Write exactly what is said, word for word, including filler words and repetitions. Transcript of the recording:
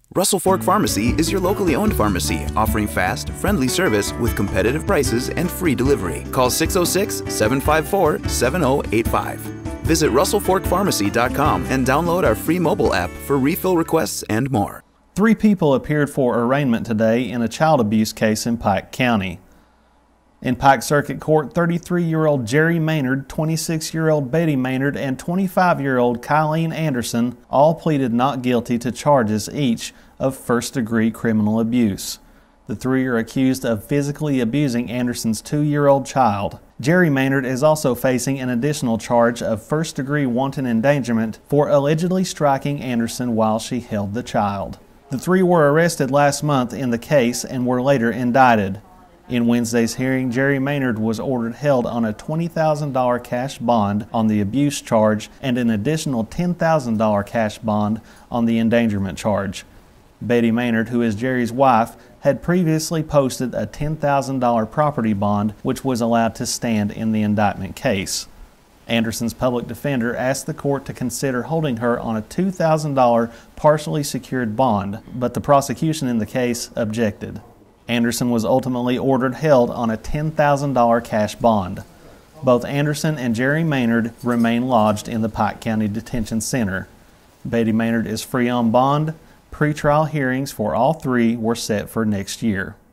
Russell Fork Pharmacy is your locally owned pharmacy, offering fast, friendly service with competitive prices and free delivery. Call six oh six, seven five four, seven oh eight five. Visit russell fork pharmacy dot com and download our free mobile app for refill requests and more. Three people appeared for arraignment today in a child abuse case in Pike County. In Pike Circuit Court, thirty-three-year-old Jerry Maynard, twenty-six-year-old Betty Maynard, and twenty-five-year-old Kylene Anderson all pleaded not guilty to charges each of first-degree criminal abuse. The three are accused of physically abusing Anderson's two-year-old child. Jerry Maynard is also facing an additional charge of first-degree wanton endangerment for allegedly striking Anderson while she held the child. The three were arrested last month in the case and were later indicted. In Wednesday's hearing, Jerry Maynard was ordered held on a twenty thousand dollar cash bond on the abuse charge and an additional ten thousand dollar cash bond on the endangerment charge. Betty Maynard, who is Jerry's wife, had previously posted a ten thousand dollar property bond which was allowed to stand in the indictment case. Anderson's public defender asked the court to consider holding her on a two thousand dollar partially secured bond, but the prosecution in the case objected. Anderson was ultimately ordered held on a ten thousand dollar cash bond. Both Anderson and Jerry Maynard remain lodged in the Pike County Detention Center. Betty Maynard is free on bond. Pretrial hearings for all three were set for next year.